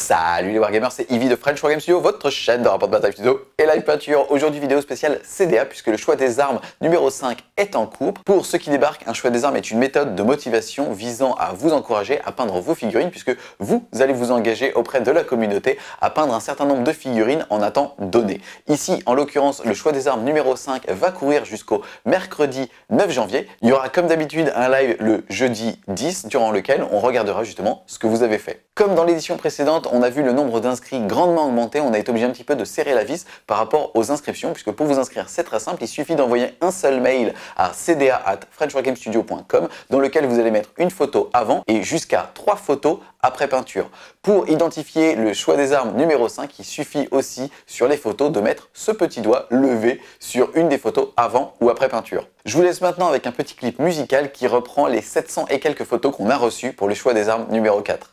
Salut les Wargamers, c'est Ivy de French Wargame Studio, votre chaîne de rapport de bataille studio et live peinture. Aujourd'hui vidéo spéciale CDA puisque le choix des armes numéro 5 est en cours. Pour ceux qui débarquent, un choix des armes est une méthode de motivation visant à vous encourager à peindre vos figurines puisque vous allez vous engager auprès de la communauté à peindre un certain nombre de figurines en un temps donné. Ici, en l'occurrence, le choix des armes numéro 5 va courir jusqu'au mercredi 9 janvier. Il y aura comme d'habitude un live le jeudi 10 durant lequel on regardera justement ce que vous avez fait. Comme dans l'édition précédente, on a vu le nombre d'inscrits grandement augmenter, on a été obligé un petit peu de serrer la vis par rapport aux inscriptions, puisque pour vous inscrire, c'est très simple, il suffit d'envoyer un seul mail à cda@frenchwargamestudio.com dans lequel vous allez mettre une photo avant et jusqu'à 3 photos après peinture. Pour identifier le choix des armes numéro 5, il suffit aussi sur les photos de mettre ce petit doigt levé sur une des photos avant ou après peinture. Je vous laisse maintenant avec un petit clip musical qui reprend les 700 et quelques photos qu'on a reçues pour le choix des armes numéro 4.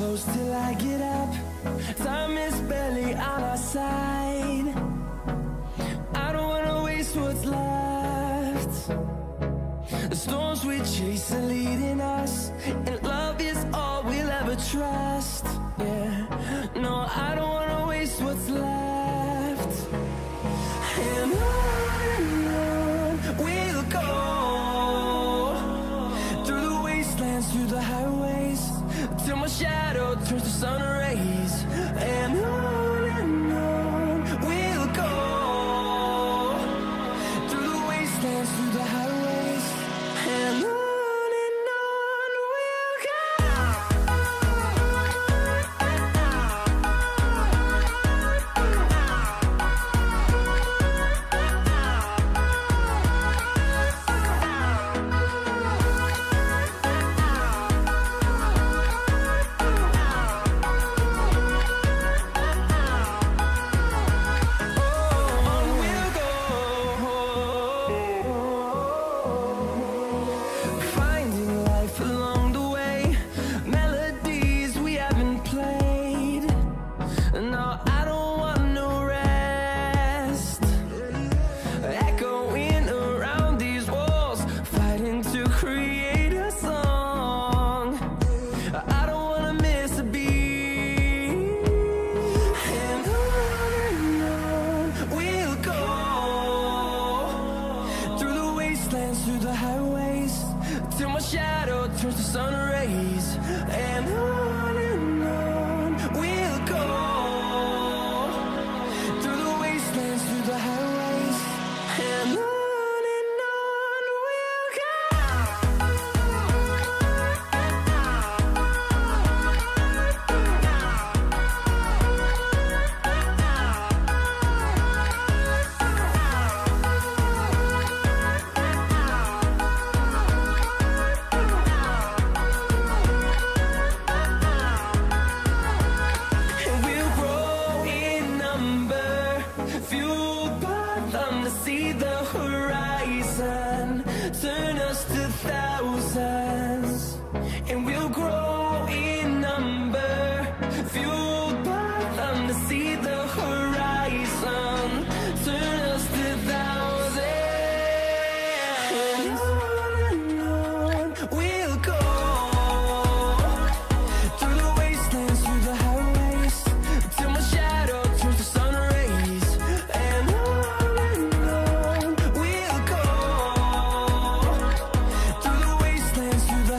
close till I get up. Time is barely on our side. I don't wanna waste what's left. The storms we chase are leading us, and love is all we'll ever trust. Yeah, no, I don't wanna waste what's left. And on we'll go, through the wastelands, through the highways, till my shadow turns to sun rays. And on we'll go, through the wastelands, through the highways, and on we'll go. Through the highways, till my shadow turns to sun rays. And on we'll go, through the wastelands, through the highways, and on we'll go. See the horizon turn us to thousands, and we'll grow in number, fueled by them. To see the horizon turn us to thousands, and on we'll go, through the wastelands, through the highways, till my shadow turns to sun rays. And we'll go, through the wastelands, through the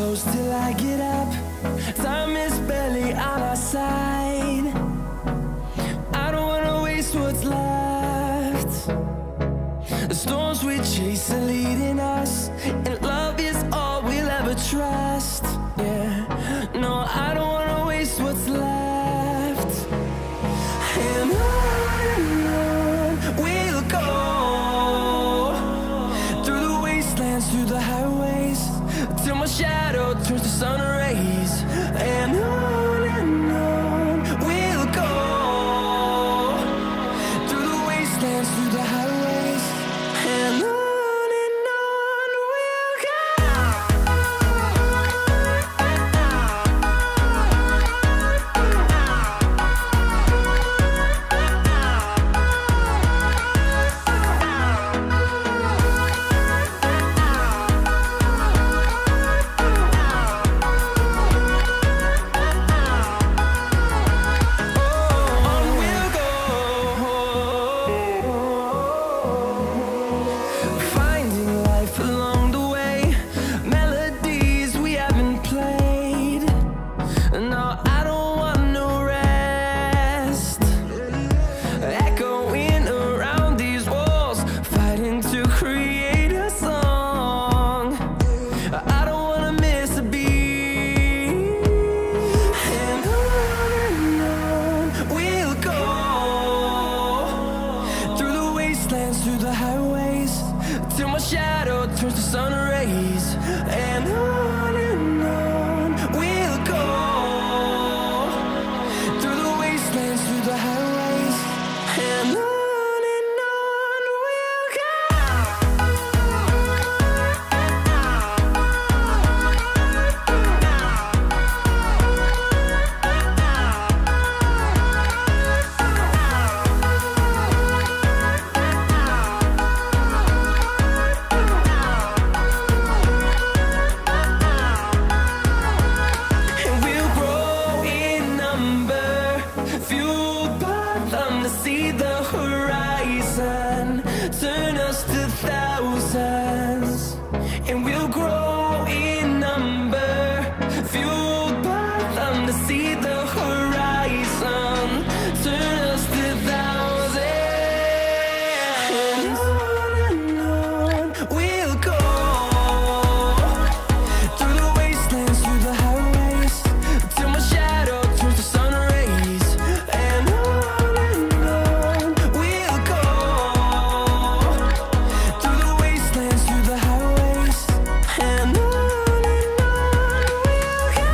close till I get up. Time is barely on our side. I don't wanna waste what's left. The storms we chase are leading us, and love is all we'll ever trust. Yeah, no, I don't wanna waste what's left. And on we'll go, through the wastelands, through the highways, till my shadow turns to sun rays. And on we'll go, through the wastelands, through the highways, and on we'll go. Finding life along the way, melodies we haven't played. No, I don't want no rest. Echoing around these walls, fighting to create a song. I don't wanna miss a beat. And on we'll go, through the wastelands, through the highways, till my shadow turns to sun rays. And on we'll go, through the wastelands, through the highways, and on we'll go. And we'll grow in number, fueled by them to see the horizon, turn us to thousands. And we'll grow in number, fueled by them to see the horizon, turn us to thousands. And on we'll go, through the wastelands, through the highways, till my shadow turns to sun rays. And on we'll go, through the wastelands, through the highways, and on we'll go.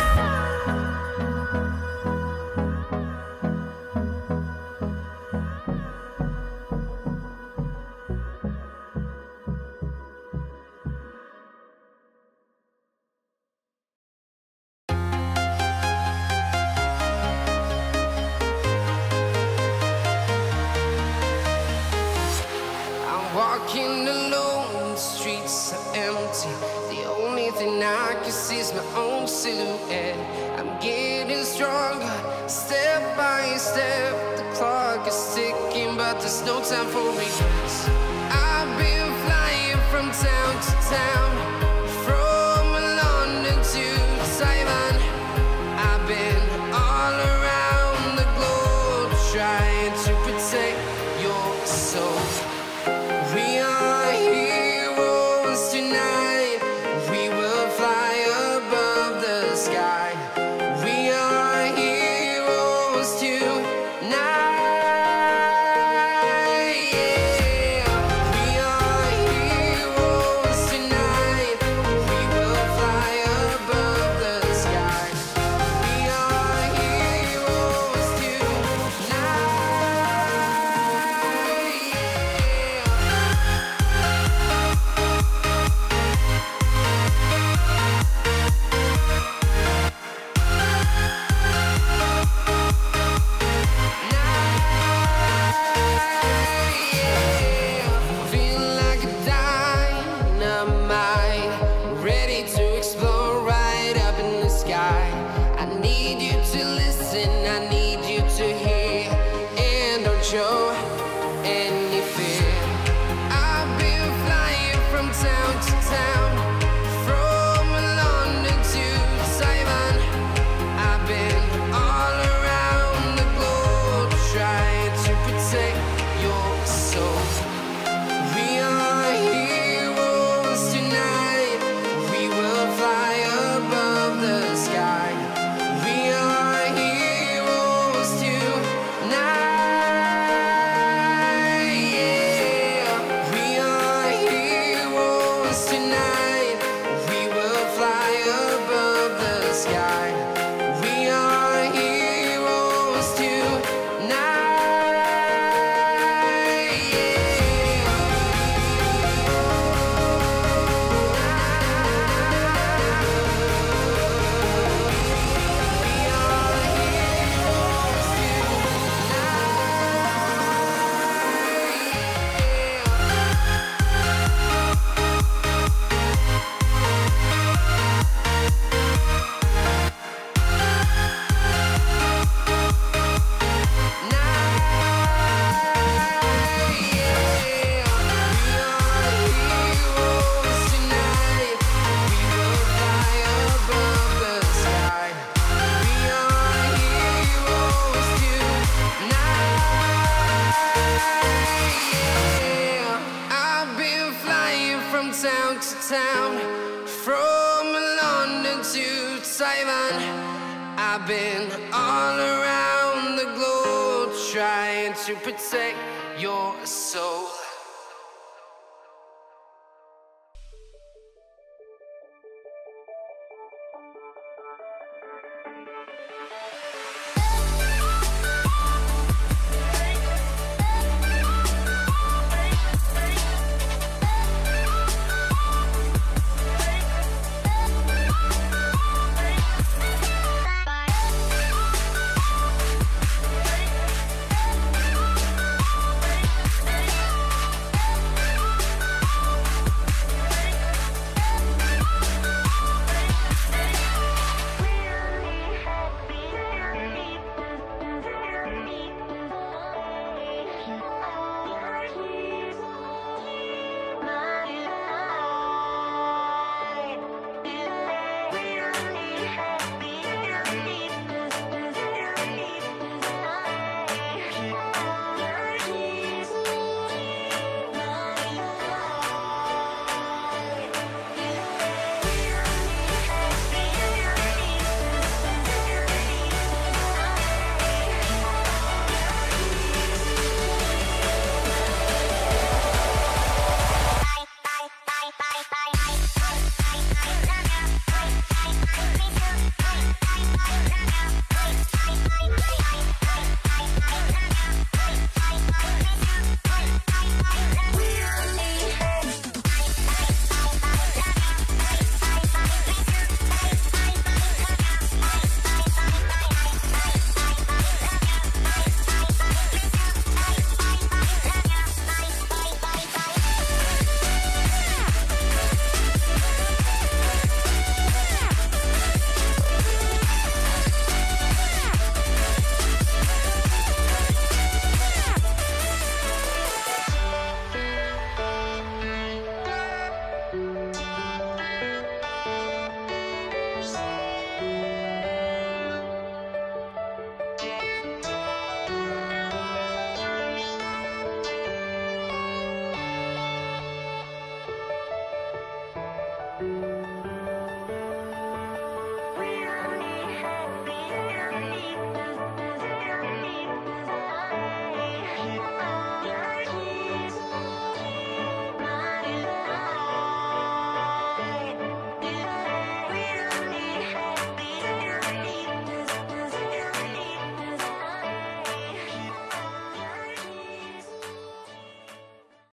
I'm walking alone, the streets are empty. The only thing I can see is my own silhouette. I'm getting stronger, step by step. The clock is ticking, but there's no time for regrets. I've been flying from town to town, from London to Taiwan. I've been all around the globe, trying to protect your soul. We are heroes tonight. We will fly above the sky. We are heroes tonight. Yeah. We are heroes tonight. town to town, from London to Taiwan. I've been all around the globe trying to protect your soul.